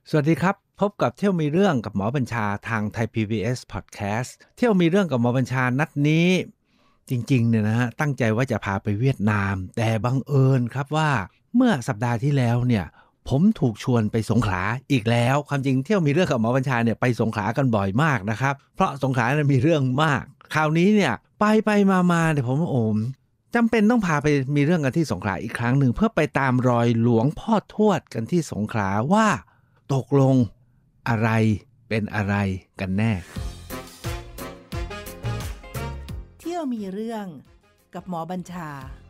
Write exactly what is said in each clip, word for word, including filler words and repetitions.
สวัสดีครับพบกับเที่ยวมีเรื่องกับหมอบัญชาทางไทย พี บี เอส Podcast เที่ยวมีเรื่องกับหมอบัญชานัดนี้จริงๆเนี่ยนะฮะตั้งใจว่าจะพาไปเวียดนามแต่บังเอิญครับว่าเมื่อสัปดาห์ที่แล้วเนี่ยผมถูกชวนไปสงขลาอีกแล้วความจริงเที่ยวมีเรื่องกับหมอบัญชาเนี่ยไปสงขลากันบ่อยมากนะครับเพราะสงขลาเนี่ยมีเรื่องมากคราวนี้เนี่ยไปไปมาๆเนี่ยผมโอมจำเป็นต้องพาไปมีเรื่องกันที่สงขลาอีกครั้งหนึ่งเพื่อไปตามรอยหลวงพ่อทวดกันที่สงขลาว่าตกลงอะไรเป็นอะไรกันแน่เที่ยวมีเรื่องกับหมอบัญชา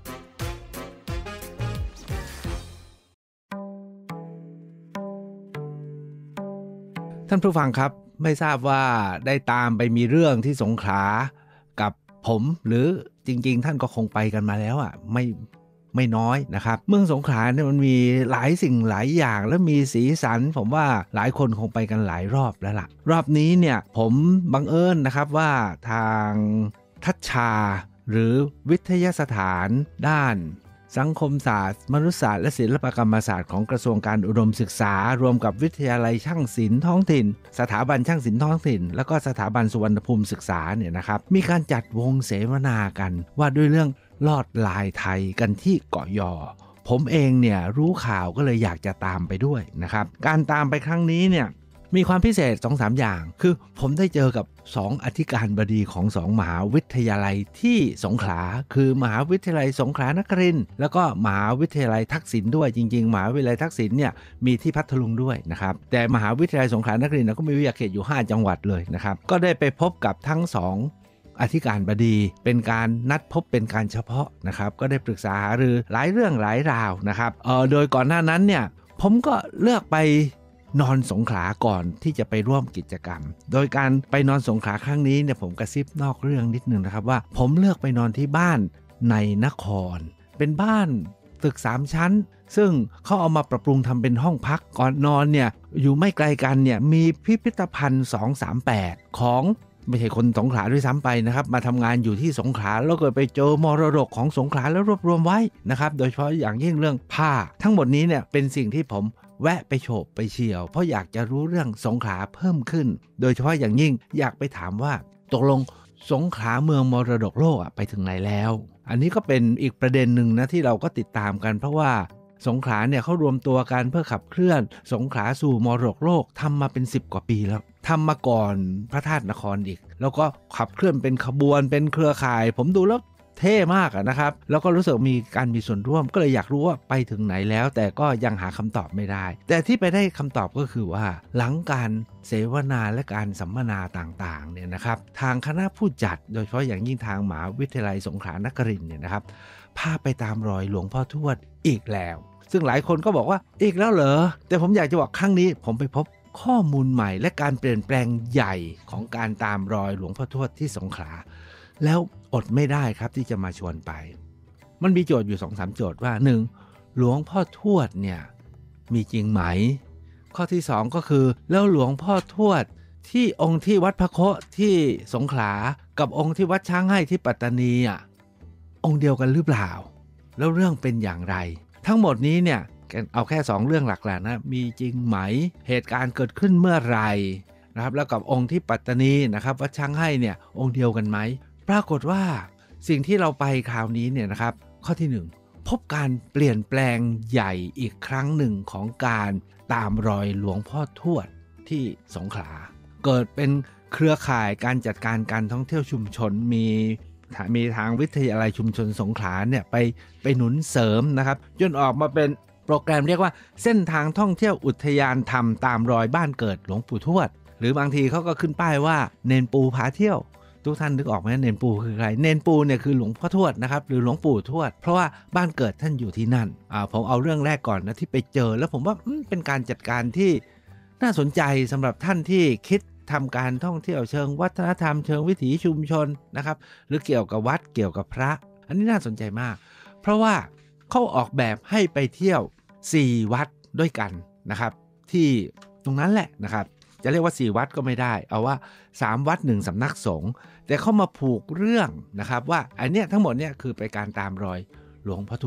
ท่านผู้ฟังครับไม่ทราบว่าได้ตามไปมีเรื่องที่สงขลากับผมหรือจริงๆท่านก็คงไปกันมาแล้วอ่ะไม่ไม่น้อยนะครับเมืองสงขลาเนี่ยมันมีหลายสิ่งหลายอย่างและมีสีสันผมว่าหลายคนคงไปกันหลายรอบแล้วล่ะรอบนี้เนี่ยผมบังเอิญนะครับว่าทางทัชชาหรือวิทยาสถานด้านสังคมศาสตร์มนุษยศาสตร์และศิลปกรรมศาสตร์ของกระทรวงการอุดมศึกษารวมกับวิทยาลัยช่างศิลป์ท้องถิ่นสถาบันช่างศิลป์ท้องถิ่นแล้วก็สถาบันสุวรรณภูมิศึกษาเนี่ยนะครับมีการจัดวงเสวนากันว่าด้วยเรื่องลอดลายไทยกันที่เกาะยอผมเองเนี่ยรู้ข่าวก็เลยอยากจะตามไปด้วยนะครับการตามไปครั้งนี้เนี่ยมีความพิเศษ สองสาม อย่างคือผมได้เจอกับสองอธิการบดีของสองมหาวิทยาลัยที่สงขลาคือมหาวิทยาลัยสงขลานครินทร์แล้วก็มหาวิทยาลัยทักษิณด้วยจริงๆมหาวิทยาลัยทักษิณเนี่ยมีที่พัทลุงด้วยนะครับแต่มหาวิทยาลัยสงขลานครินทร์ก็มีวิทยาเขตอยู่ห้าจังหวัดเลยนะครับก็ได้ไปพบกับทั้งสองอธิการบดีเป็นการนัดพบเป็นการเฉพาะนะครับก็ได้ปรึกษาหารือหลายเรื่องหลายราวนะครับเอ่อโดยก่อนหน้านั้นเนี่ยผมก็เลือกไปนอนสงขลาก่อนที่จะไปร่วมกิจกรรมโดยการไปนอนสงขลาครั้งนี้เนี่ยผมกระซิบนอกเรื่องนิดนึงนะครับว่าผมเลือกไปนอนที่บ้านในนครเป็นบ้านตึกสามชั้นซึ่งเขาเอามาปรับปรุงทำเป็นห้องพักก่อนนอนเนี่ยอยู่ไม่ไกลกันเนี่ยมีพิพิธภัณฑ์สองสามแปดของไม่ใช่คนสงขลาด้วยซ้ำไปนะครับมาทำงานอยู่ที่สงขลาแล้วก็ไปเจอมรดกของสงขลาแล้วรวบรวมไว้นะครับโดยเฉพาะอย่างยิ่งเรื่องผ้าทั้งหมดนี้เนี่ยเป็นสิ่งที่ผมแวะไปโฉบไปเฉี่ยวเพราะอยากจะรู้เรื่องสงขลาเพิ่มขึ้นโดยเฉพาะอย่างยิ่งอยากไปถามว่าตกลงสงขลาเมืองมรดกโลกไปถึงไหนแล้วอันนี้ก็เป็นอีกประเด็นหนึ่งนะที่เราก็ติดตามกันเพราะว่าสงขลาเนี่ยเขารวมตัวกันเพื่อขับเคลื่อนสงขลาสู่มรดกโลกทำมาเป็นสิบกว่าปีแล้วทำมาก่อนพระธาตุนครอีกแล้วก็ขับเคลื่อนเป็นขบวนเป็นเครือข่ายผมดูแล้วเท่มากนะครับแล้วก็รู้สึกมีการมีส่วนร่วมก็เลยอยากรู้ว่าไปถึงไหนแล้วแต่ก็ยังหาคำตอบไม่ได้แต่ที่ไปได้คำตอบก็คือว่าหลังการเสวนาและการสัมมนาต่างๆเนี่ยนะครับทางคณะผู้จัดโดยเฉพาะอย่างยิ่งทางมหาวิทยาลัยสงขลานครินทร์เนี่ยนะครับพาไปตามรอยหลวงพ่อทวดอีกแล้วซึ่งหลายคนก็บอกว่าอีกแล้วเหรอแต่ผมอยากจะบอกครั้งนี้ผมไปพบข้อมูลใหม่และการเปลี่ยนแปลงใหญ่ของการตามรอยหลวงพ่อทวดที่สงขลาแล้วอดไม่ได้ครับที่จะมาชวนไปมันมีโจทย์อยู่ สองสาม โจทย์ว่าหนึ่งหลวงพ่อทวดเนี่ยมีจริงไหมข้อที่สองก็คือแล้วหลวงพ่อทวดที่องค์ที่วัดพระโคที่สงขลากับองค์ที่วัดช้างให้ที่ปัตตานีอ่ะองค์เดียวกันหรือเปล่าแล้วเรื่องเป็นอย่างไรทั้งหมดนี้เนี่ยเอาแค่สองเรื่องหลักๆนะมีจริงไหมเหตุการณ์เกิดขึ้นเมื่อไหร่นะครับแล้วกับองค์ที่ปัตตานีนะครับวัดช้างให้เนี่ยองค์เดียวกันไหมปรากฏว่าสิ่งที่เราไปคราวนี้เนี่ยนะครับข้อที่หนึ่งพบการเปลี่ยนแปลงใหญ่อีกครั้งหนึ่งของการตามรอยหลวงพ่อทวดที่สงขลาเกิดเป็นเครือข่ายการจัดการการท่องเที่ยวชุมชนมีมีทางวิทยาลัยชุมชนสงขลาเนี่ยไปไปหนุนเสริมนะครับจนออกมาเป็นโปรแกรมเรียกว่าเส้นทางท่องเที่ยวอุทยานธรรมตามรอยบ้านเกิดหลวงปู่ทวดหรือบางทีเขาก็ขึ้นป้ายว่าเนนปูพาเที่ยวทุกท่านนึกออกไหมเนนปูคือใครเนนปูเนี่ยคือหลวงพ่อทวดนะครับหรือหลวงปู่ทวดเพราะว่าบ้านเกิดท่านอยู่ที่นั่นอ่าผมเอาเรื่องแรกก่อนนะที่ไปเจอแล้วผมว่าเป็นการจัดการที่น่าสนใจสำหรับท่านที่คิดทำการท่องเที่ยวเชิงวัฒนธรรมเชิงวิถีชุมชนนะครับหรือเกี่ยวกับวัดเกี่ยวกับพระอันนี้น่าสนใจมากเพราะว่าเขาออกแบบให้ไปเที่ยวสี่วัดด้วยกันนะครับที่ตรงนั้นแหละนะครับจะเรียกว่าสี่วัดก็ไม่ได้เอาว่าสามวัดหนึ่งสำนักสงฆ์แต่เขามาผูกเรื่องนะครับว่าอันเนี้ยทั้งหมดเนี่ยคือไปการตามรอยหลวงพ่อทวด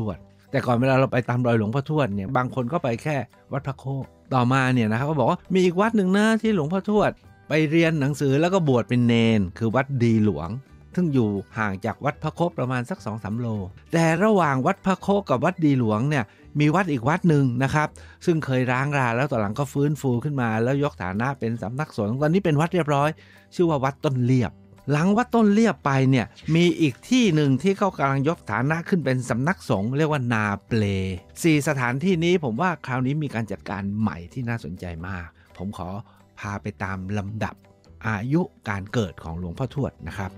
แต่ก่อนเวลาเราไปตามรอยหลวงพ่อทวดเนี่ยบางคนก็ไปแค่วัดพระโคกต่อมาเนี่ยนะครับก็บอกว่ามีอีกวัดหนึ่งนะที่หลวงพ่อทวดไปเรียนหนังสือแล้วก็บวชเป็นเนนคือวัดดีหลวงซึ่งอยู่ห่างจากวัดพระโคกประมาณสัก สองถึงสาม โลแต่ระหว่างวัดพระโคกกับวัดดีหลวงเนี่ยมีวัดอีกวัดหนึ่งนะครับซึ่งเคยร้างราแล้วต่อหลังก็ฟื้นฟูขึ้นมาแล้วยกฐานะเป็นสำนักสงฆ์ตอนนี้เป็นวัดเรียบร้อยชื่อว่าวัดต้นเลียบหลังวัดต้นเลียบไปเนี่ยมีอีกที่หนึ่งที่เขากำลังยกฐานะขึ้นเป็นสำนักสงฆ์เรียกว่านาเปลสี่สถานที่นี้ผมว่าคราวนี้มีการจัดการใหม่ที่น่าสนใจมากผมขอพาไปตามลำดับอายุการเกิดของหลวงพ่อทวดนะครับ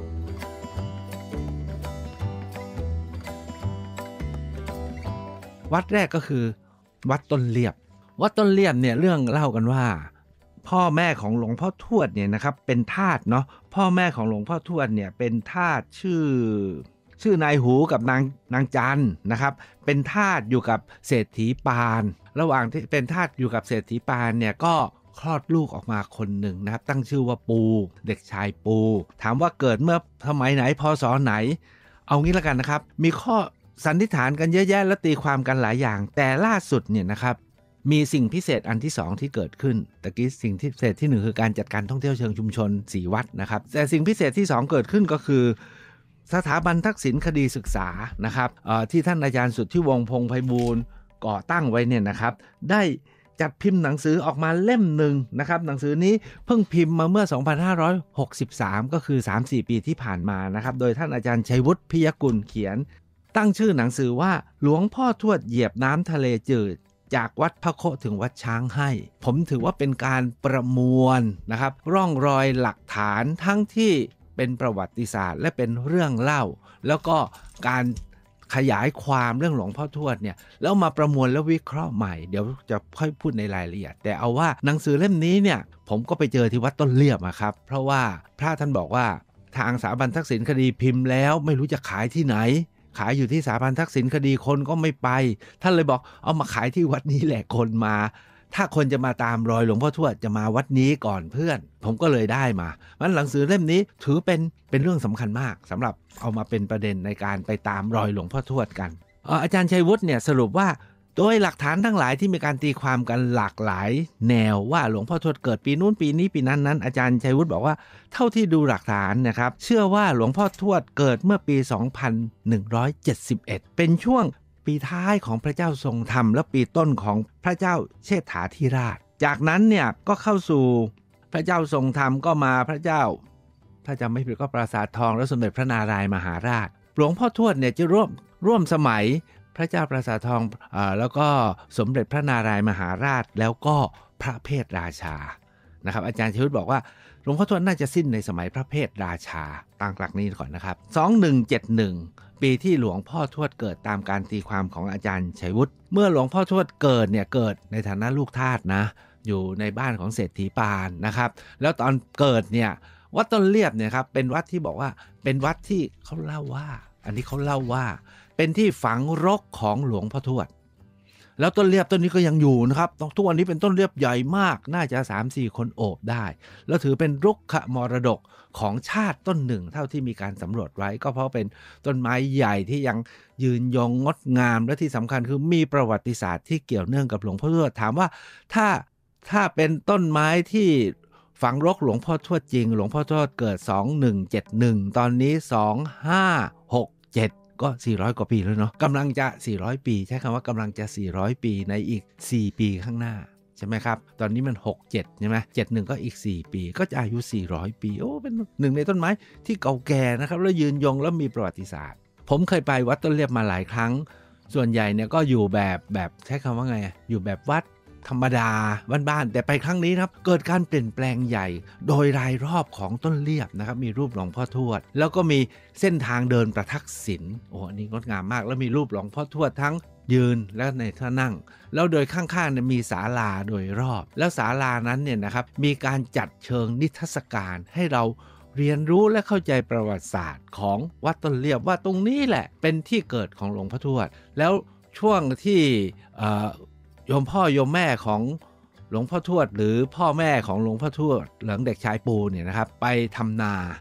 วัดแรกก็คือวัดต้นเลียบวัดต้นเลียบเนี่ยเรื่องเล่ากันว่าพ่อแม่ของหลวงพ่อทวดเนี่ยนะครับเป็นทาสเนาะพ่อแม่ของหลวงพ่อทวดเนี่ยเป็นทาสชื่อชื่อนายหูกับนางนางจันนะครับเป็นทาสอยู่กับเศรษฐีปานระหว่างที่เป็นทาสอยู่กับเศรษฐีปานเนี่ยก็คลอดลูกออกมาคนหนึ่งนะครับตั้งชื่อว่าปูเด็กชายปูถามว่าเกิดเมื่อสมัยไหนพศไหนเอางี้ละกันนะครับมีข้อสันนิษฐานกันเยอะแยะและตีความกันหลายอย่างแต่ล่าสุดเนี่ยนะครับมีสิ่งพิเศษอันที่สองที่เกิดขึ้นตะกี้สิ่งที่พิเศษที่หนึ่งคือการจัดการท่องเที่ยวเชิงชุมชนสี่วัดนะครับแต่สิ่งพิเศษที่สองเกิดขึ้นก็คือสถาบันทักษิณคดีศึกษานะครับที่ท่านอาจารย์สุทธิวงศ์พงษ์ไพบูลย์ก่อตั้งไว้เนี่ยนะครับได้จัดพิมพ์หนังสือออกมาเล่มหนึ่งนะครับหนังสือนี้เพิ่งพิมพ์มาเมื่อสองพันห้าร้อยหกสิบสามก็คือ สามถึงสี่ ปีที่ผ่านมานะครับโดยท่านอาจารย์ชัยวุฒิพิยกุลเขียนตั้งชื่อหนังสือว่าหลวงพ่อทวดเหยียบน้ำทะเลจืดจากวัดพระโคถึงวัดช้างให้ผมถือว่าเป็นการประมวลนะครับร่องรอยหลักฐานทั้งที่เป็นประวัติศาสตร์และเป็นเรื่องเล่าแล้วก็การขยายความเรื่องหลวงพ่อทวดเนี่ยแล้วมาประมวลและวิเคราะห์ใหม่เดี๋ยวจะค่อยพูดในรายละเอียดแต่เอาว่าหนังสือเล่มนี้เนี่ยผมก็ไปเจอที่วัดต้นเลียบอะครับเพราะว่าพระท่านบอกว่าทางสถาบันทักษิณคดีพิมพ์แล้วไม่รู้จะขายที่ไหนขายอยู่ที่สถาบันทักษิณคดีคนก็ไม่ไปท่านเลยบอกเอามาขายที่วัดนี้แหละคนมาถ้าคนจะมาตามรอยหลวงพ่อทวดจะมาวัดนี้ก่อนเพื่อนผมก็เลยได้มามันหนังสือเล่มนี้ถือเป็นเป็นเรื่องสำคัญมากสำหรับเอามาเป็นประเด็นในการไปตามรอยหลวงพ่อทวดกันอาจารย์ชัยวุฒิเนี่ยสรุปว่าโดยหลักฐานทั้งหลายที่มีการตีความกันหลากหลายแนวว่าหลวงพ่อทวดเกิดปีนู้นปีนี้ปีนั้นนั้นอาจารย์ชัยวุฒิบอกว่าเท่าที่ดูหลักฐานนะครับเชื่อว่าหลวงพ่อทวดเกิดเมื่อปีสองพันหนึ่งร้อยเจ็ดสิบเอ็ดเป็นช่วงปีท้ายของพระเจ้าทรงธรรมและปีต้นของพระเจ้าเชษฐาธิราชจากนั้นเนี่ยก็เข้าสู่พระเจ้าทรงธรรมก็มาพระเจ้าถ้าจำไม่ผิดก็ปราสาททองและสมเด็จพระนารายมหาราชหลวงพ่อทวดเนี่ยจะร่วมร่วมสมัยพระเจ้าปราสาททองอ่าแล้วก็สมเด็จพระนารายมหาราชแล้วก็พระเพทราชานะครับอาจารย์ชัยวุฒิบอกว่าหลวงพ่อทวดน่าจะสิ้นในสมัยพระเพทราชาตั้งหลักนี้ก่อนนะครับสองพันหนึ่งร้อยเจ็ดสิบเอ็ดปีที่หลวงพ่อทวดเกิดตามการตีความของอาจารย์ชัยวุฒิเมื่อหลวงพ่อทวดเกิดเนี่ยเกิดในฐานะลูกทาสนะอยู่ในบ้านของเศรษฐีปานนะครับแล้วตอนเกิดเนี่ยวัดต้นเลียบเนี่ยครับเป็นวัดที่บอกว่าเป็นวัดที่เขาเล่าว่าอันนี้เขาเล่าว่าเป็นที่ฝังรกของหลวงพ่อทวดแล้วต้นเลียบต้นนี้ก็ยังอยู่นะครับทุกวันนี้เป็นต้นเลียบใหญ่มากน่าจะ สามถึงสี่ คนโอบได้แล้วถือเป็นรุกขมรดกของชาติต้นหนึ่งเท่าที่มีการสำรวจไว้ก็เพราะเป็นต้นไม้ใหญ่ที่ยังยืนยงงดงามและที่สำคัญคือมีประวัติศาสตร์ที่เกี่ยวเนื่องกับหลวงพ่อทวดถามว่าถ้าถ้าเป็นต้นไม้ที่ฝังรกหลวงพ่อทวดจริงหลวงพ่อทวดเกิดสองพันหนึ่งร้อยเจ็ดสิบเอ็ดตอนนี้สองพันห้าร้อยหกสิบเจ็ดก็สี่ร้อยกว่าปีแล้วเนาะกำลังจะสี่ร้อยปีใช้คำว่ากำลังจะสี่ร้อยปีในอีกสี่ปีข้างหน้าใช่ไหมครับตอนนี้มันหกสิบเจ็ดใช่ไหมเจ็ดสิบเอ็ดก็อีกสี่ปีก็จะอายุสี่ร้อยปีโอ้เป็นหนึ่งในต้นไม้ที่เก่าแก่นะครับแล้วยืนยงแล้วมีประวัติศาสตร์ผมเคยไปวัดต้นเลียบมาหลายครั้งส่วนใหญ่เนี่ยก็อยู่แบบแบบใช้คำว่าไงอยู่แบบวัดธรรมดาบ้านๆแต่ไปครั้งนี้ครับเกิดการเปลี่ยนแปลงใหญ่โดยรายรอบของต้นเลียบนะครับมีรูปหลวงพ่อทวดแล้วก็มีเส้นทางเดินประทักษิณโอ้อันนี้งดงามมากแล้วมีรูปหลวงพ่อทวดทั้งยืนและในท่านั่งแล้วโดยข้างๆเนี่ยมีศาลาโดยรอบแล้วศาลานั้นเนี่ยนะครับมีการจัดเชิงนิทรรศการให้เราเรียนรู้และเข้าใจประวัติศาสตร์ของวัดต้นเลียบว่าตรงนี้แหละเป็นที่เกิดของหลวงพ่อทวดแล้วช่วงที่โยมพ่อโยมแม่ของหลวงพ่อทวดหรือพ่อแม่ของหลวงพ่อทวดหลังเด็กชายปูเนี่ยนะครับไปทำนา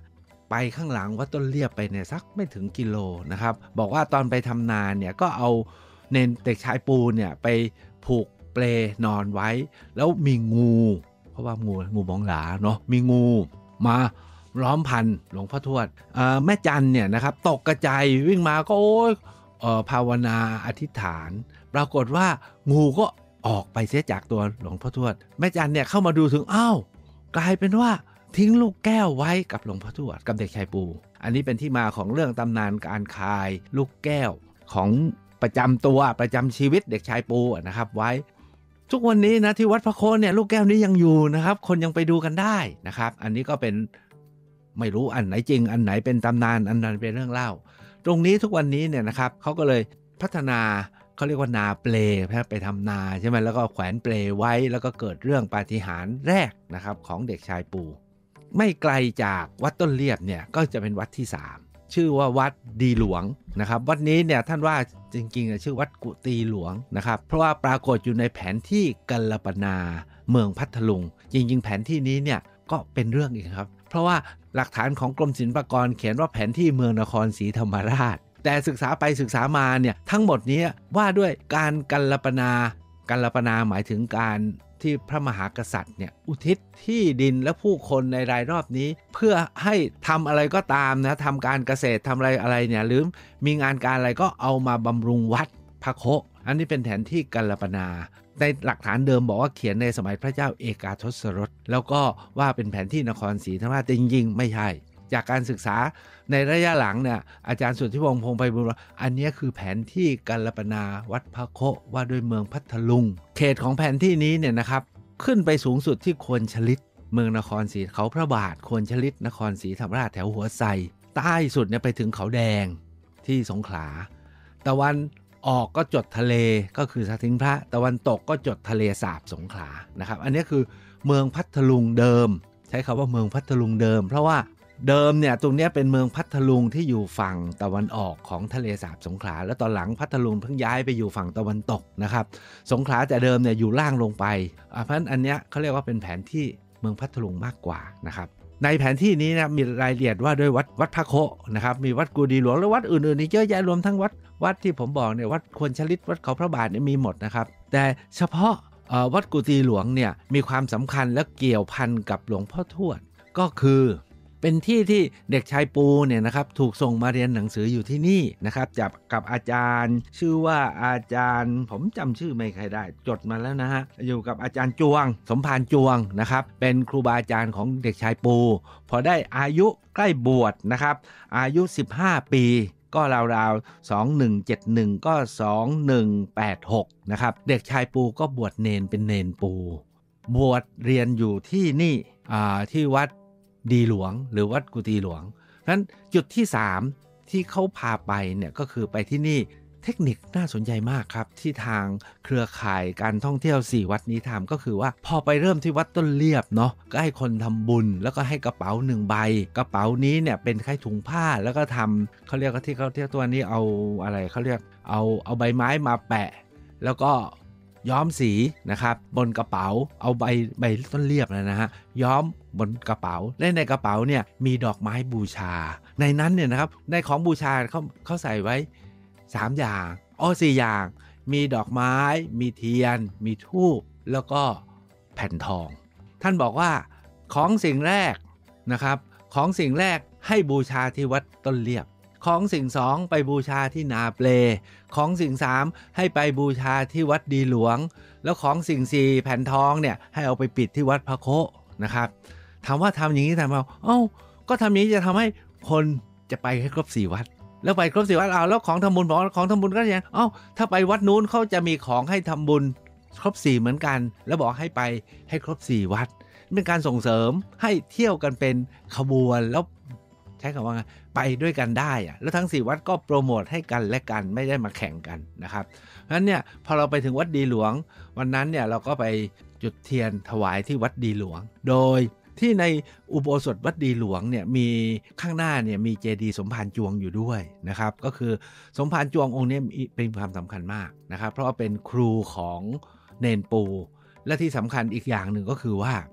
ไปข้างหลังวัดต้นเลียบไปเนี่ยสักไม่ถึงกิโลนะครับบอกว่าตอนไปทำนาเนี่ยก็เอาเนนเด็กชายปูเนี่ยไปผูกเปลนอนไว้แล้วมีงูเพราะว่างูงูบองหลาเนาะมีงูมาล้อมพันหลวงพ่อทวดแม่จันเนี่ยนะครับตกกระจายวิ่งมาก็โอ๊ยภาวนาอธิษฐานปรากฏว่างูก็ออกไปเสียจากตัวหลวงพ่อทวดแม่จันเนี่ยเข้ามาดูถึงอ้าวกลายเป็นว่าทิ้งลูกแก้วไว้กับหลวงพ่อทวดกับเด็กชายปูอันนี้เป็นที่มาของเรื่องตำนานการคายลูกแก้วของประจำตัวประจำชีวิตเด็กชายปูนะครับไว้ทุกวันนี้นะที่วัดพระโคนเนี่ยลูกแก้วนี้ยังอยู่นะครับคนยังไปดูกันได้นะครับอันนี้ก็เป็นไม่รู้อันไหนจริงอันไหนเป็นตำนานอันไหนเป็นเรื่องเล่าตรงนี้ทุกวันนี้เนี่ยนะครับเขาก็เลยพัฒนาเขาเรียกว่านาเปลไปทำนาใช่ไหมแล้วก็แขวนเปลไว้แล้วก็เกิดเรื่องปาฏิหาริย์แรกนะครับของเด็กชายปูไม่ไกลจากวัดต้นเลียบเนี่ยก็จะเป็นวัดที่สามชื่อว่าวัดดีหลวงนะครับวัดนี้เนี่ยท่านว่าจริงๆชื่อวัดกุฏิหลวงนะครับเพราะว่าปรากฏอยู่ในแผนที่กัลปนาเมืองพัทลุงจริงๆแผนที่นี้เนี่ยก็เป็นเรื่องอีกครับเพราะว่าหลักฐานของกรมศิลปากรเขียนว่าแผนที่เมืองนครศรีธรรมราชแต่ศึกษาไปศึกษามาเนี่ยทั้งหมดนี้ว่าด้วยการกัลปนากัลปนาหมายถึงการที่พระมหากษัตริย์เนี่ยอุทิศที่ดินและผู้คนในรายรอบนี้เพื่อให้ทำอะไรก็ตามนะทำการเกษตรทำอะไรอะไรเนี่ยหรือมีงานการอะไรก็เอามาบำรุงวัดพระโคอันนี้เป็นแผนที่กัลปนาในหลักฐานเดิมบอกว่าเขียนในสมัยพระเจ้าเอกาทศรสแล้วก็ว่าเป็นแผนที่นครศรีธรรมราชแต่จริงๆไม่ใช่จากการศึกษาในระยะหลังเนี่ยอาจารย์สุทธิพงษ์พงษ์ไพบูลย์อันนี้คือแผนที่กัลปนาวัดพระโคว่าด้วยเมืองพัทลุงเขตของแผนที่นี้เนี่ยนะครับขึ้นไปสูงสุดที่ควรชลิตเมืองนครศรีเขาพระบาทควรชลิตนครศรีธรรมราชแถวหัวไซใต้สุดเนี่ยไปถึงเขาแดงที่สงขลาตะวันออกก็จดทะเลก็คือสะทิงพระตะวันตกก็จดทะเลสาบสงขลานะครับอันนี้คือเมืองพัทลุงเดิมใช้คำว่าเมืองพัทลุงเดิมเพราะว่าเดิมเนี่ยตรงนี้เป็นเมืองพัทลุงที่อยู่ฝั่งตะวันออกของทะเลสาบสงขลาแล้วตอนหลังพัทลุงเพิ่งย้ายไปอยู่ฝั่งตะวันตกนะครับสงขลาแต่เดิมเนี่ยอยู่ล่างลงไปเพราะฉะนั้นอันเนี้ยเขาเรียกว่าเป็นแผนที่เมืองพัทลุงมากกว่านะครับในแผนที่นี้นะมีรายละเอียดว่าด้วยวัดวัดพระโคนะครับมีวัดกุดีหลวงและวัดอื่นๆอีกเยอะแยะรวมทั้งวัดวัดที่ผมบอกเนี่ยวัดควรชลิตวัดเขาพระบาทเนี่ยมีหมดนะครับแต่เฉพาะวัดกุดีหลวงเนี่ยมีความสำคัญและเกี่ยวพันกับหลวงพ่อทวดก็คือเป็นที่ที่เด็กชายปูเนี่ยนะครับถูกส่งมาเรียนหนังสืออยู่ที่นี่นะครับจากกับอาจารย์ชื่อว่าอาจารย์ผมจำชื่อไม่ค่อยได้จดมาแล้วนะฮะอยู่กับอาจารย์จวงสมภารจวงนะครับเป็นครูบาอาจารย์ของเด็กชายปูพอได้อายุใกล้บวชนะครับอายุสิบห้าปีก็ราวๆสองพันหนึ่งร้อยเจ็ดสิบเอ็ดก็สองพันหนึ่งร้อยแปดสิบหกนะครับเด็กชายปูก็บวชเนนเป็นเนนปูบวชเรียนอยู่ที่นี่อ่าที่วัดดีหลวงหรือวัดกุฏิหลวงนั้นจุดที่สามที่เขาพาไปเนี่ยก็คือไปที่นี่เทคนิคน่าสนใจมากครับที่ทางเครือข่ายการท่องเที่ยวสี่วัดนี้ทำก็คือว่าพอไปเริ่มที่วัดต้นเลียบเนาะก็ให้คนทำบุญแล้วก็ให้กระเป๋าหนึ่งใบกระเป๋านี้เนี่ยเป็นคล้ายถุงผ้าแล้วก็ทำเขาเรียกว่าที่เขาเที่ยวตัวนี้เอาอะไรเขาเรียกเอาเอาใบไม้มาแปะแล้วก็ย้อมสีนะครับบนกระเป๋าเอาใบใบต้นเลียบนะฮะย้อมบนกระเป๋าและในกระเป๋าเนี่ยมีดอกไม้บูชาในนั้นเนี่ยนะครับในของบูชาเขาเขาใส่ไว้สามอย่างอ้อสี่อย่างมีดอกไม้มีเทียนมีธูปแล้วก็แผ่นทองท่านบอกว่าของสิ่งแรกนะครับของสิ่งแรกให้บูชาที่วัดต้นเลียบของสิ่งสองไปบูชาที่นาเปลของสิ่งสามให้ไปบูชาที่วัดดีหลวงแล้วของสิ่งสี่แผ่นทองเนี่ยให้เอาไปปิดที่วัดพระโคนะครับถามว่าทำอย่างนี้ทำไมเอ้าก็ทำอย่างนี้จะทำให้คนจะไปให้ครบสี่วัดแล้วไปครบสี่วัดเอาแล้วของทำบุญบอกของทำบุญก็ยังเอ้าถ้าไปวัดนู้นเขาจะมีของให้ทำบุญครบสี่เหมือนกันแล้วบอกให้ไปให้ครบสี่วัดเป็นการส่งเสริมให้เที่ยวกันเป็นขบวนแล้วใช้คำว่าไปด้วยกันได้อะแล้วทั้งสี่วัดก็โปรโมทให้กันและกันไม่ได้มาแข่งกันนะครับเพราะฉะนั้นเนี่ยพอเราไปถึงวัดดีหลวงวันนั้นเนี่ยเราก็ไปจุดเทียนถวายที่วัดดีหลวงโดยที่ในอุโบสถวัดดีหลวงเนี่ยมีข้างหน้าเนี่ยมีเจดีย์สมภารจวงอยู่ด้วยนะครับก็คือสมภารจวงองค์นี้เป็นความสำคัญมากนะครับเพราะว่าเป็นครูของเนนปูและที่สำคัญอีกอย่างหนึ่งก็คือว่า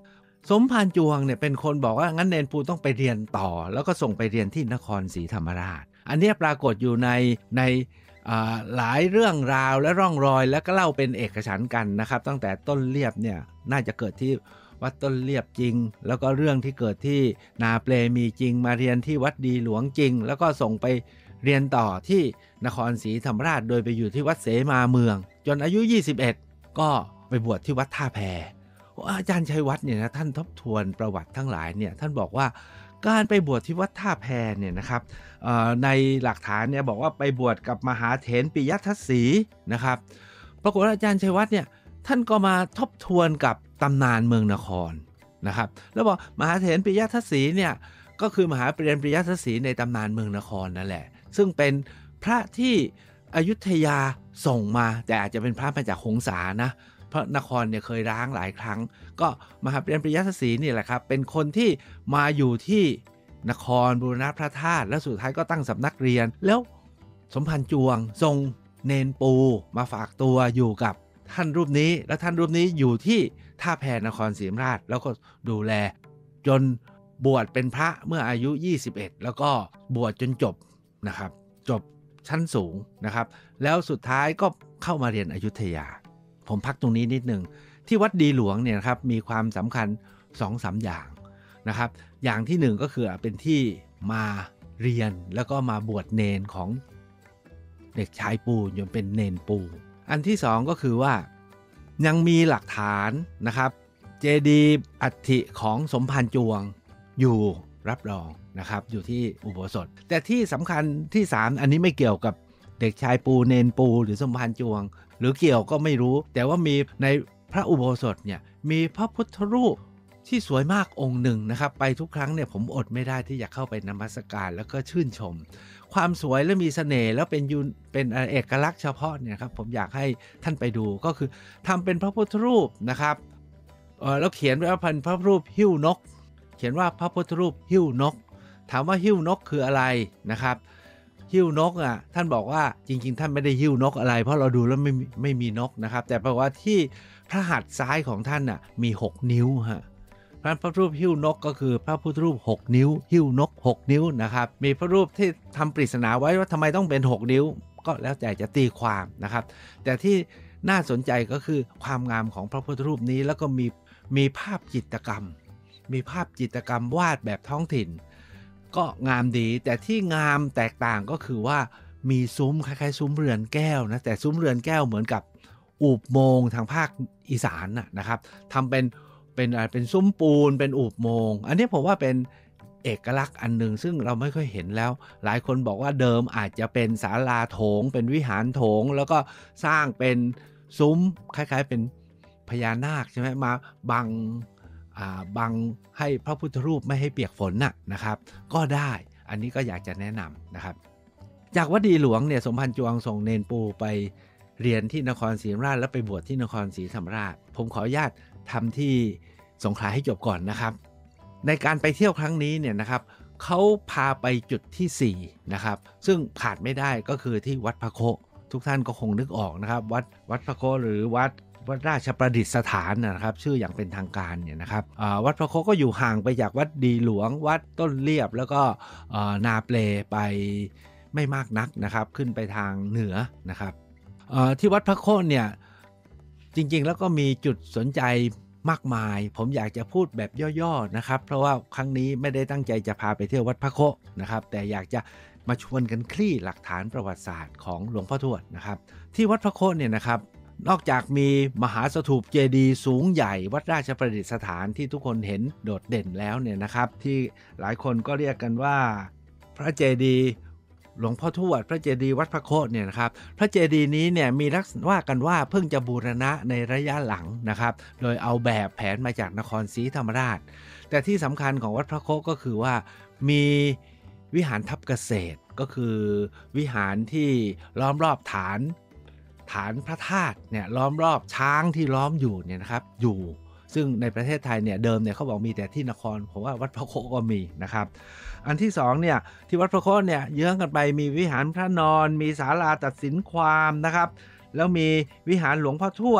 สมภารจวงเนี่ยเป็นคนบอกว่างั้นเนนปูต้องไปเรียนต่อแล้วก็ส่งไปเรียนที่นครศรีธรรมราชอันนี้ปรากฏอยู่ในในหลายเรื่องราวและร่องรอยแล้วก็เล่าเป็นเอกฉันท์กันนะครับตั้งแต่ต้นเลียบเนี่ยน่าจะเกิดที่วัดต้นเลียบจริงแล้วก็เรื่องที่เกิดที่นาเปลมีจริงมาเรียนที่วัดดีหลวงจริงแล้วก็ส่งไปเรียนต่อที่นครศรีธรรมราชโดยไปอยู่ที่วัดเสมาเมืองจนอายุยี่สิบเอ็ดก็ไปบวชที่วัดท่าแพอาจารย์ชัยวัฒน์เนี่ยนะท่านทบทวนประวัติทั้งหลายเนี่ยท่านบอกว่าการไปบวชที่วัดท่าแพเนี่ยนะครับในหลักฐานเนี่ยบอกว่าไปบวชกับมหาเถรปิยทัสสีนะครับปรากฏว่าอาจารย์ชัยวัฒน์เนี่ยท่านก็มาทบทวนกับตำนานเมืองนครนะครับแล้วบอกมหาเถรปิยทัสสีเนี่ยก็คือมหาเถรปิยทัสสีในตำนานเมืองนครนั่นแหละซึ่งเป็นพระที่อยุธยาส่งมาแต่อาจจะเป็นพระมาจากหงสานะเพราะนครเนี่ยเคยร้างหลายครั้งก็มหาเถรปิยทัสสีนี่แหละครับเป็นคนที่มาอยู่ที่นครบูรณะพระธาตุแล้วสุดท้ายก็ตั้งสำนักเรียนแล้วสมภารจวงทรงเนนปูมาฝากตัวอยู่กับท่านรูปนี้แล้วท่านรูปนี้อยู่ที่ท่าแพนครศรีธรรมราชแล้วก็ดูแลจนบวชเป็นพระเมื่ออายุยี่สิบเอ็ดแล้วก็บวชจนจบนะครับจบชั้นสูงนะครับแล้วสุดท้ายก็เข้ามาเรียนอยุธยาผมพักตรงนี้นิดนึงที่วัดดีหลวงเนี่ยนะครับมีความสำคัญ สองถึงสาม อย่างนะครับอย่างที่หนึ่งก็คือเป็นที่มาเรียนแล้วก็มาบวชเนนของเด็กชายปูจนเป็นเนนปูอันที่สองก็คือว่ายังมีหลักฐานนะครับเจดีย์อัฐิของสมภารจวงอยู่รับรองนะครับอยู่ที่อุโบสถแต่ที่สำคัญที่สามอันนี้ไม่เกี่ยวกับเด็กชายปูเนนปูหรือสมภารจวงหรือเกี่ยวก็ไม่รู้แต่ว่ามีในพระอุโบสถเนี่ยมีพระพุทธรูปที่สวยมากองค์หนึ่งนะครับไปทุกครั้งเนี่ยผมอดไม่ได้ที่อยากเข้าไปนมัสการแล้วก็ชื่นชมความสวยและมีเสน่ห์แล้วเป็นยูนเป็นเอกลักษณ์เฉพาะเนี่ยครับผมอยากให้ท่านไปดูก็คือทำเป็นพระพุทธรูปนะครับเออแล้วเขียนไว้ว่าเป็นพระพุทธรูปหิ้วนกเขียนว่าพระพุทธรูปหิ้วนกถามว่าหิ้วนกคืออะไรนะครับหิ้วนกอ่ะท่านบอกว่าจริงๆท่านไม่ได้หิ้วนกอะไรเพราะเราดูแล้วไม่ไม่มีนกนะครับแต่แปลว่าที่พระหัตถ์ซ้ายของท่านน่ะมีหกนิ้วฮะพระพุทธรูปหิ้วนกก็คือพระพุทธรูปหกนิ้วหิ้วนกหกนิ้วนะครับมีพระรูปที่ทำปริศนาไว้ว่าทำไมต้องเป็นหกนิ้วก็แล้วแต่จะตีความนะครับแต่ที่น่าสนใจก็คือความงามของพระพุทธรูปนี้แล้วก็มีมีภาพจิตรกรรมมีภาพจิตรกรรมวาดแบบท้องถิ่นก็งามดีแต่ที่งามแตกต่างก็คือว่ามีซุ้มคล้ายๆซุ้มเรือนแก้วนะแต่ซุ้มเรือนแก้วเหมือนกับอูบโมงทางภาคอีสานนะครับทำเป็นเป็นอะไรเป็นซุ้มปูนเป็นอูบโมงอันนี้ผมว่าเป็นเอกลักษณ์อันหนึ่งซึ่งเราไม่ค่อยเห็นแล้วหลายคนบอกว่าเดิมอาจจะเป็นศาลาโถงเป็นวิหารโถงแล้วก็สร้างเป็นซุ้มคล้ายๆเป็นพญานาคใช่ไหมมาบังบังให้พระพุทธรูปไม่ให้เปียกฝนน่ะนะครับก็ได้อันนี้ก็อยากจะแนะนำนะครับจากวัดดีหลวงเนี่ยสมภารจวงส่งเนนปูไปเรียนที่นครศรีธรรมราชแล้วไปบวชที่นครศรีธรรมราชผมขออนุญาตทำที่สงขลาให้จบก่อนนะครับในการไปเที่ยวครั้งนี้เนี่ยนะครับเขาพาไปจุดที่สี่นะครับซึ่งขาดไม่ได้ก็คือที่วัดพระโคทุกท่านก็คงนึกออกนะครับวัดวัดพระโคหรือวัดวัดราชประดิษฐานนะครับชื่ออย่างเป็นทางการเนี่ยนะครับวัดพระโคก็อยู่ห่างไปจากวัดดีหลวงวัดต้นเลียบแล้วก็นาเปลไปไม่มากนักนะครับขึ้นไปทางเหนือนะครับที่วัดพระโคเนี่ยจริงๆแล้วก็มีจุดสนใจมากมายผมอยากจะพูดแบบย่อๆนะครับเพราะว่าครั้งนี้ไม่ได้ตั้งใจจะพาไปเที่ยววัดพระโคนะครับแต่อยากจะมาชวนกันคลี่หลักฐานประวัติศาสตร์ของหลวงพ่อทวดนะครับที่วัดพระโคเนี่ยนะครับนอกจากมีมหาสถูปเจดีย์สูงใหญ่วัดราชประดิษฐานที่ทุกคนเห็นโดดเด่นแล้วเนี่ยนะครับที่หลายคนก็เรียกกันว่าพระเจดีย์หลวงพ่อทวดพระเจดีย์วัดพระโคเนี่ยนะครับพระเจดีย์นี้เนี่ยมีลักษณะว่ากันว่าเพิ่งจะบูรณะในระยะหลังนะครับโดยเอาแบบแผนมาจากนครศรีธรรมราชแต่ที่สำคัญของวัดพระโคก็คือว่ามีวิหารทับเกษตรก็คือวิหารที่ล้อมรอบฐานฐานพระธาตุเนี่ยล้อมรอบช้างที่ล้อมอยู่เนี่ยนะครับอยู่ซึ่งในประเทศไทยเนี่ยเดิมเนี่ยเขาบอกมีแต่ที่นครผมว่าวัดพระโคก็มีนะครับอันที่สองเนี่ยที่วัดพระโคเนี่ยเยื้องกันไปมีวิหารพระนอนมีศาลาตัดสินความนะครับแล้วมีวิหารหลวงพ่อทวด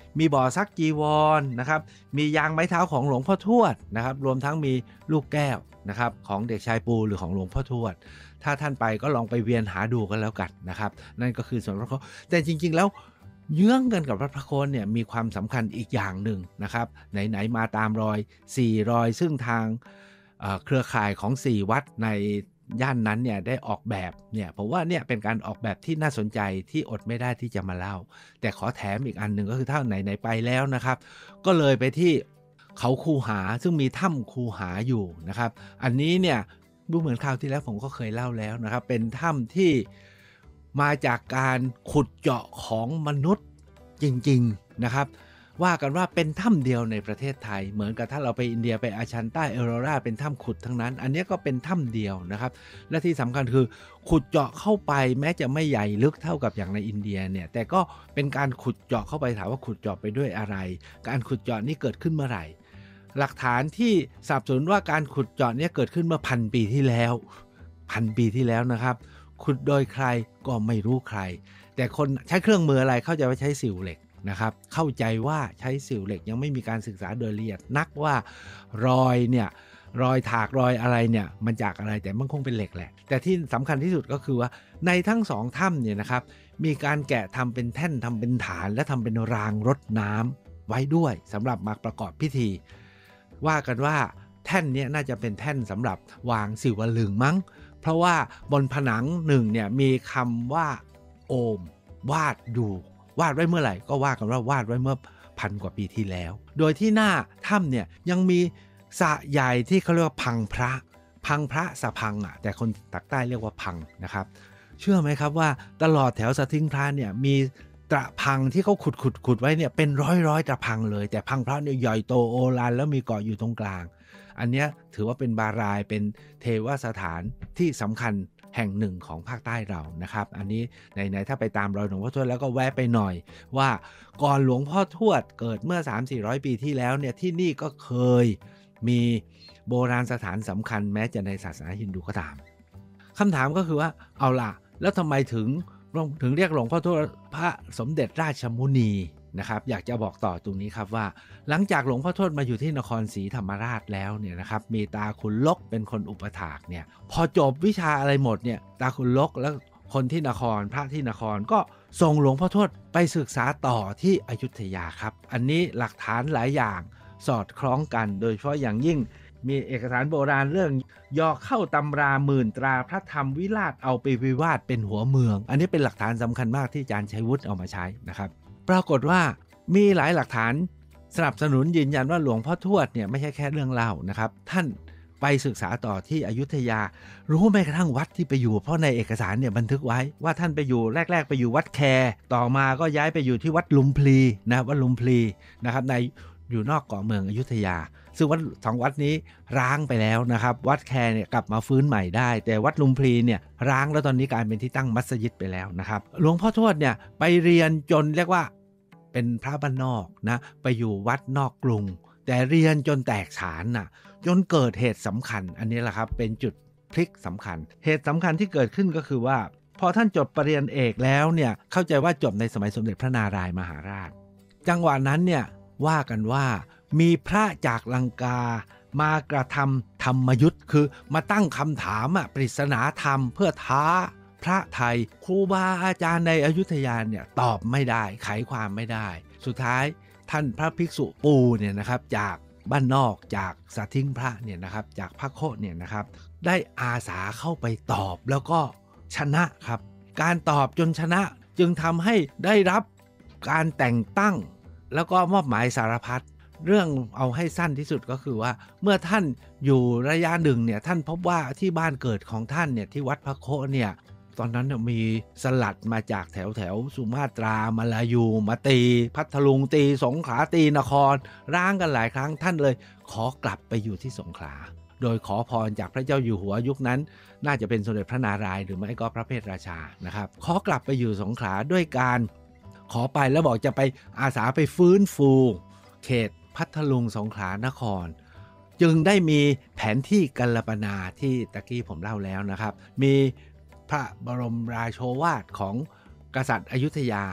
มีบ่อซักจีวรนะครับมียางไม้เท้าของหลวงพ่อทวดนะครับรวมทั้งมีลูกแก้วนะครับของเด็กชายปูหรือของหลวงพ่อทวดถ้าท่านไปก็ลองไปเวียนหาดูกันแล้วกันนะครับนั่นก็คือส่วนพระโคนแต่จริงๆแล้วเยื้องกันกับวัดพระโคนเนี่ยมีความสำคัญอีกอย่างหนึ่งนะครับไหนๆมาตามรอยสี่รอยซึ่งทางเอ่อเครือข่ายของสี่วัดในย่านนั้นเนี่ยได้ออกแบบเนี่ยผมว่าเนี่ยเป็นการออกแบบที่น่าสนใจที่อดไม่ได้ที่จะมาเล่าแต่ขอแถมอีกอันหนึ่งก็คือถ้าไหนๆไปแล้วนะครับก็เลยไปที่เขาคูหาซึ่งมีถ้ำคูหาอยู่นะครับอันนี้เนี่ยดูเหมือนคราวที่แล้วผมก็เคยเล่าแล้วนะครับเป็นถ้ำที่มาจากการขุดเจาะของมนุษย์จริงๆนะครับว่ากันว่าเป็นถ้ำเดียวในประเทศไทยเหมือนกับถ้าเราไปอินเดียไปอาชันใต้เอโรราเป็นถ้ำขุดทั้งนั้นอันนี้ก็เป็นถ้ำเดียวนะครับและที่สำคัญคือขุดเจาะเข้าไปแม้จะไม่ใหญ่ลึกเท่ากับอย่างในอินเดียเนี่ยแต่ก็เป็นการขุดเจาะเข้าไปถามว่าขุดเจาะไปด้วยอะไรการขุดเจาะนี้เกิดขึ้นเมื่อไหร่หลักฐานที่สนับสนุนว่าการขุดเจาะนี้เกิดขึ้นเมื่อพันปีที่แล้วพันปีที่แล้วนะครับขุดโดยใครก็ไม่รู้ใครแต่คนใช้เครื่องมืออะไรเข้าใจว่าใช้สิวเหล็กนะครับเข้าใจว่าใช้สิวเหล็กยังไม่มีการศึกษาโดยละเอียดนักว่ารอยเนี่ยรอยถากรอยอะไรเนี่ยมันจากอะไรแต่มันคงเป็นเหล็กแหละแต่ที่สำคัญที่สุดก็คือว่าในทั้งสองถ้ำเนี่ยนะครับมีการแกะทำเป็นแท่นทำเป็นฐานและทำเป็นรางรดน้ำไว้ด้วยสำหรับมาประกอบพิธีว่ากันว่าแท่นเนี่ยน่าจะเป็นแท่นสำหรับวางศิวลึงมั้งเพราะว่าบนผนังหนึ่งเนี่ยมีคำว่าโอมวาดอยู่วาดไว้เมื่อไหร่ก็ว่ากันว่าวาดไว้เมื่อพันกว่าปีที่แล้วโดยที่หน้าถ้ำเนี่ยยังมีสระใหญ่ที่เขาเรียกว่าพังพระพังพระสะพังอ่ะแต่คนภาคใต้เรียกว่าพังนะครับเชื่อไหมครับว่าตลอดแถวสะทิ้งพระเนี่ยมีตระพังที่เขาขุดขุดขุดไว้เนี่ยเป็นร้อยร้อยตระพังเลยแต่พังพระเนี่ยใหญ่โตโอฬารแล้วมีเกาะอยู่ตรงกลางอันนี้ถือว่าเป็นบารายเป็นเทวสถานที่สำคัญแห่งหนึ่งของภาคใต้เรานะครับอันนี้ไหนๆถ้าไปตามรอยหลวงพ่อทวดแล้วก็แวะไปหน่อยว่าก่อนหลวงพ่อทวดเกิดเมื่อ สามถึงสี่ร้อย ปีที่แล้วเนี่ยที่นี่ก็เคยมีโบราณสถานสำคัญแม้จะในศาสนาฮินดูก็ตามคำถามก็คือว่าเอาล่ะแล้วทำไมถึงถึงเรียกหลวงพ่อทวดพระสมเด็จราชมุนีนะครับอยากจะบอกต่อตรงนี้ครับว่าหลังจากหลวงพ่อทวดมาอยู่ที่นครศรีธรรมราชแล้วเนี่ยนะครับมีตาขุนลกเป็นคนอุปถากเนี่ยพอจบวิชาอะไรหมดเนี่ยตาขุนลกแล้วคนที่นครพระที่นครก็ส่งหลวงพ่อทวดไปศึกษาต่อที่อยุธยาครับอันนี้หลักฐานหลายอย่างสอดคล้องกันโดยเฉพาะอย่างยิ่งมีเอกสารโบราณเรื่องยอเข้าตำราหมื่นตราพระธรรมวิราชเอาไปวิวาทเป็นหัวเมืองอันนี้เป็นหลักฐานสำคัญมากที่อาจารย์ชัยวุฒิเอามาใช้นะครับปรากฏว่ามีหลายหลักฐานสนับสนุนยืนยันว่าหลวงพ่อทวดเนี่ยไม่ใช่แค่เรื่องเล่านะครับท่านไปศึกษาต่อที่อยุธยารู้แม้กระทั่งวัดที่ไปอยู่เพราะในเอกสารเนี่ยบันทึกไว้ว่าท่านไปอยู่แรกๆไปอยู่วัดแคต่อมาก็ย้ายไปอยู่ที่วัดลุมพลีนะวัดลุมพลีนะครับในอยู่นอกเกาะเมืองอยุธยาซึ่งวัดสองวัดนี้ร้างไปแล้วนะครับวัดแคเนี่ยกลับมาฟื้นใหม่ได้แต่วัดลุมพลีเนี่ยร้างแล้วตอนนี้กลายเป็นที่ตั้งมัสยิดไปแล้วนะครับหลวงพ่อทวดเนี่ยไปเรียนจนเรียกว่าเป็นพระบ้านนอกนะไปอยู่วัดนอกกรุงแต่เรียนจนแตกฉานน่ะจนเกิดเหตุสำคัญอันนี้แหละครับเป็นจุดพลิกสำคัญเหตุสำคัญที่เกิดขึ้นก็คือว่าพอท่านจบปริญญาเอกแล้วเนี่ยเข้าใจว่าจบในสมัยสมเด็จพระนารายมหาราชจังหวะนั้นเนี่ยว่ากันว่ามีพระจากลังกามากระทำธรรมยุทธ์คือมาตั้งคำถามอ่ะปริศนาธรรมเพื่อท้าพระไทยครูบาอาจารย์ในอยุธยาเนี่ยตอบไม่ได้ไขความไม่ได้สุดท้ายท่านพระภิกษุปูเนี่ยนะครับจากบ้านนอกจากสะทิ้งพระเนี่ยนะครับจากพระโคเนี่ยนะครับได้อาสาเข้าไปตอบแล้วก็ชนะครับการตอบจนชนะจึงทำให้ได้รับการแต่งตั้งแล้วก็มอบหมายสารพัดเรื่องเอาให้สั้นที่สุดก็คือว่าเมื่อท่านอยู่ระยะหนึ่งเนี่ยท่านพบว่าที่บ้านเกิดของท่านเนี่ยที่วัดพระโคเนี่ยตอนนั้นมีสลัดมาจากแถวแถวสุมาตรามาลายูมาตีพัทลุงตีสงขลาตีนครร้างกันหลายครั้งท่านเลยขอกลับไปอยู่ที่สงขลาโดยขอพรจากพระเจ้าอยู่หัวยุคนั้นน่าจะเป็นสมเด็จพระนารายณ์หรือไม่ก็พระเพทราชานะครับขอกลับไปอยู่สงขลาด้วยการขอไปแล้วบอกจะไปอาสาไปฟื้นฟูเขตพัทลุงสงขลานครจึงได้มีแผนที่กัลปนาที่ตะกี้ผมเล่าแล้วนะครับมีพระบรมราโชวาทของกษัตริย์อยุธยา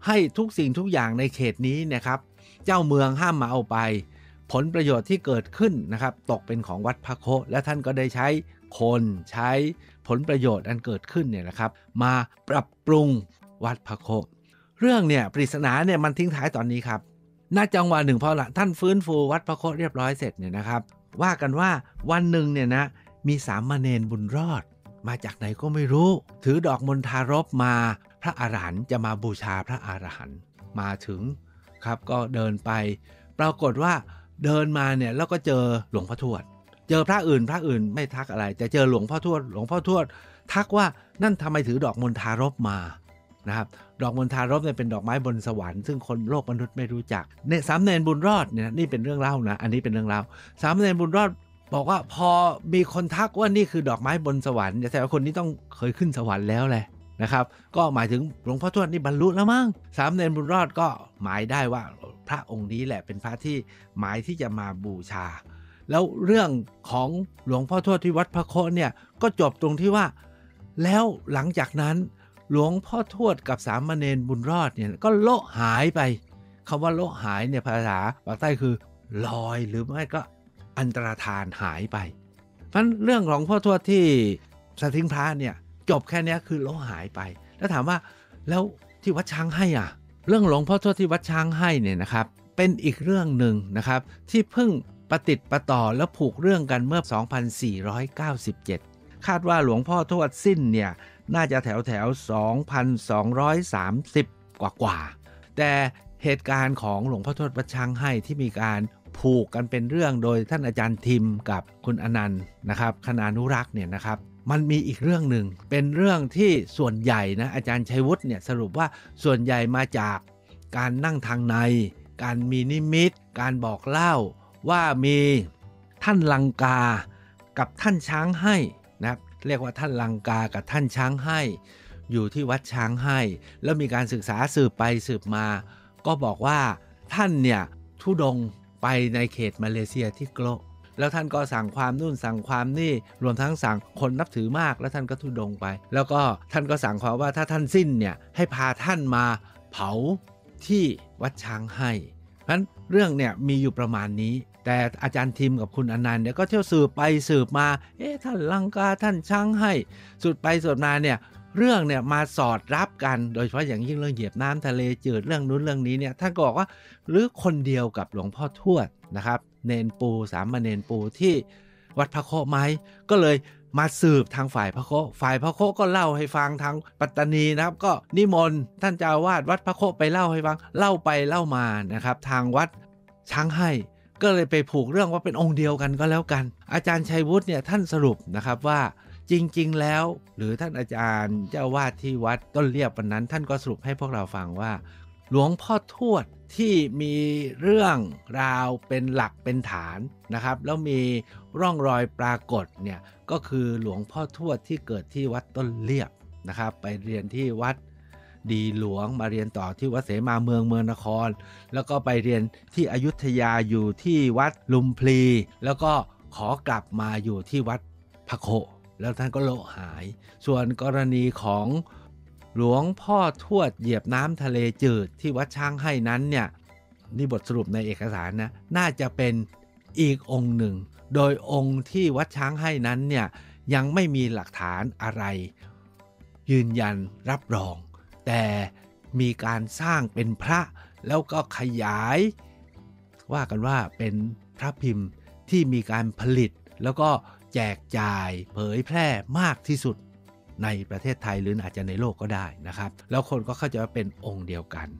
ให้ทุกสิ่งทุกอย่างในเขตนี้เนี่ยครับเจ้าเมืองห้ามมาเอาไปผลประโยชน์ที่เกิดขึ้นนะครับตกเป็นของวัดพระโคและท่านก็ได้ใช้คนใช้ผลประโยชน์อันเกิดขึ้นเนี่ยนะครับมาปรับปรุงวัดพระโคเรื่องเนี่ยปริศนาเนี่ยมันทิ้งท้ายตอนนี้ครับณจังหวะหนึ่งพอละท่านฟื้นฟูวัดพระโคเรียบร้อยเสร็จเนี่ยนะครับว่ากันว่าวันหนึ่งเนี่ยนะมีสามเณรบุญรอดมาจากไหนก็ไม่รู้ถือดอกมณฑารพมาพระอรหันต์จะมาบูชาพระอรหันต์มาถึงครับก็เดินไปปรากฏว่าเดินมาเนี่ยแล้วก็เจอหลวงพ่อทวดเจอพระอื่นพระอื่นไม่ทักอะไรแต่เจอหลวงพ่อทวดหลวงพ่อทวดทักว่านั่นทำไมถือดอกมณฑารพมานะครับดอกมณฑารพเนี่ยเป็นดอกไม้บนสวรรค์ซึ่งคนโลกมนุษย์ไม่รู้จักเนี่ยสามเณรบุญรอดเนี่ยนี่เป็นเรื่องเล่านะอันนี้เป็นเรื่องเล่าสามเณรบุญรอดบอกว่าพอมีคนทักว่านี่คือดอกไม้บนสวรรค์แต่ว่าคนนี้ต้องเคยขึ้นสวรรค์แล้วแหละนะครับก็หมายถึงหลวงพ่อทวดนี่บรรลุแล้วมั้งสามเณรบุญรอดก็หมายได้ว่าพระองค์นี้แหละเป็นพระที่หมายที่จะมาบูชาแล้วเรื่องของหลวงพ่อทวดที่วัดพระโคเนี่ยก็จบตรงที่ว่าแล้วหลังจากนั้นหลวงพ่อทวดกับสามเณรบุญรอดเนี่ยก็โละหายไปคำว่าโละหายเนี่ยภาษาปากใต้คือลอยหรือไม่ก็อันตรธานหายไปเพราะเรื่องของพ่อทวดที่สะทิ้งพระเนี่ยจบแค่นี้คือโละหายไปแล้วถามว่าแล้วที่วัดช้างให้อ่ะเรื่องหลวงพ่อทวดที่วัดช้างให้เนี่ยนะครับเป็นอีกเรื่องหนึ่งนะครับที่เพิ่งประติดประต่อแล้วผูกเรื่องกันเมื่อสองพันสี่ร้อยเก้าสิบเจ็ดคาดว่าหลวงพ่อทวดสิ้นเนี่ยน่าจะแถวแถว สองพันสองร้อยสามสิบ กว่ากว่าแต่เหตุการณ์ของหลวงพ่อทวดวัดช้างให้ที่มีการผูกกันเป็นเรื่องโดยท่านอาจารย์ทิมกับคุณอนันต์นะครับคณานุรักษ์เนี่ยนะครับมันมีอีกเรื่องหนึ่งเป็นเรื่องที่ส่วนใหญ่นะอาจารย์ชัยวุฒิเนี่ยสรุปว่าส่วนใหญ่มาจากการนั่งทางในการมีนิมิตการบอกเล่าว่ามีท่านลังกากับท่านช้างให้นะครับเรียกว่าท่านลังกากับท่านช้างให้อยู่ที่วัดช้างให้แล้วมีการศึกษาสืบไปสืบมาก็บอกว่าท่านเนี่ยธุดงค์ไปในเขตมาเลเซียที่โกลแล้วท่านก็สั่งความนู่นสั่งความนี่รวมทั้งสั่งคนนับถือมากแล้วท่านก็ธุดงค์ไปแล้วก็ท่านก็สั่งความว่าถ้าท่านสิ้นเนี่ยให้พาท่านมาเผาที่วัดช้างให้เพราะฉะนั้นเรื่องเนี่ยมีอยู่ประมาณนี้แต่อาจารย์ทิมกับคุณอนันต์เนี่ยก็เที่ยวสืบไปสืบมาเอ๊ะท่านลังกาท่านช้างให้สุดไปสุดมาเนี่ยเรื่องเนี่ยมาสอดรับกันโดยเฉพาะอย่างยิ่งเรื่องเหยียบน้ำทะเลจืดเรื่องนู้นเรื่องนี้เนี่ยท่านก็บอกว่าหรือคนเดียวกับหลวงพ่อทวดนะครับเนนปูสามเณรปูที่วัดพระโคไหมก็เลยมาสืบทางฝ่ายพระโคฝ่ายพระโคก็เล่าให้ฟังทางปัตตานีนะครับก็นิมนต์ท่านเจ้าอาวาสวัดพระโคไปเล่าให้ฟังเล่าไปเล่ามานะครับทางวัดช้างให้ก็เลยไปผูกเรื่องว่าเป็นองค์เดียวกันก็แล้วกันอาจารย์ชัยวุฒิเนี่ยท่านสรุปนะครับว่าจริงๆแล้วหรือท่านอาจารย์เจ้าอาวาสที่วัดต้นเลียบวันนั้นท่านก็สรุปให้พวกเราฟังว่าหลวงพ่อทวดที่มีเรื่องราวเป็นหลักเป็นฐานนะครับแล้วมีร่องรอยปรากฏเนี่ยก็คือหลวงพ่อทวดที่เกิดที่วัดต้นเลียบนะครับไปเรียนที่วัดดีหลวงมาเรียนต่อที่วัดเสมาเมืองเมืองนครแล้วก็ไปเรียนที่อยุธยาอยู่ที่วัดลุมพลีแล้วก็ขอกลับมาอยู่ที่วัดพระโคแล้วท่านก็โละหายส่วนกรณีของหลวงพ่อทวดเหยียบน้ำทะเลจืดที่วัดช้างให้นั้นเนี่ยนี่บทสรุปในเอกสารนะน่าจะเป็นอีกองค์หนึ่งโดยองค์ที่วัดช้างให้นั้นเนี่ยยังไม่มีหลักฐานอะไรยืนยันรับรองแต่มีการสร้างเป็นพระแล้วก็ขยายว่ากันว่าเป็นพระพิมพ์ที่มีการผลิตแล้วก็แจกจ่ายเผยแพร่มากที่สุดในประเทศไทยหรืออาจจะในโลกก็ได้นะครับแล้วคนก็เข้าใจว่าเป็นองค์เดียวกัน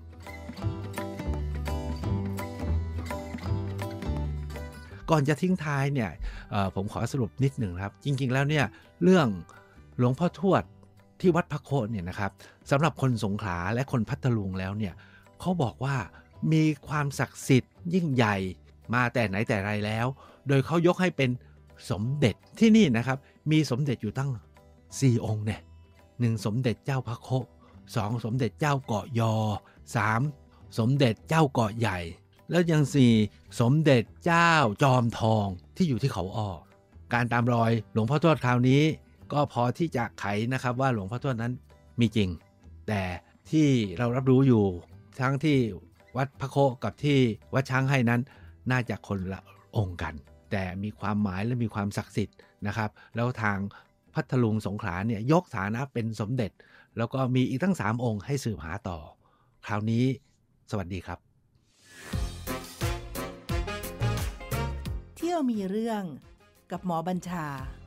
ก่อนจะทิ้งท้ายเนี่ยผมขอสรุปนิดหนึ่งครับจริงๆแล้วเนี่ยเรื่องหลวงพ่อทวดที่วัดพระโคเนี่ยนะครับสำหรับคนสงขลาและคนพัทลุงแล้วเนี่ยเขาบอกว่ามีความศักดิ์สิทธิ์ยิ่งใหญ่มาแต่ไหนแต่ไรแล้วโดยเขายกให้เป็นสมเด็จที่นี่นะครับมีสมเด็จอยู่ตั้งสี่องค์เนี่ยหนึ่งสมเด็จเจ้าพระโคสองสมเด็จเจ้าเกาะยอสามสมเด็จเจ้าเกาะใหญ่แล้วยังสี่สมเด็จเจ้าจอมทองที่อยู่ที่เขาอ้อการตามรอยหลวงพ่อทวดคราวนี้ก็พอที่จะไขนะครับว่าหลวงพ่อทวดนั้นมีจริงแต่ที่เรารับรู้อยู่ทั้งที่วัดพระโคกับที่วัดช้างให้นั้นน่าจะคนละองค์กันแต่มีความหมายและมีความศักดิ์สิทธิ์นะครับแล้วทางพัทลุงสงขลาเนี่ยยกฐานะเป็นสมเด็จแล้วก็มีอีกตั้งสามองค์ให้สืบหาต่อคราวนี้สวัสดีครับเที่ยวมีเรื่องกับหมอบัญชา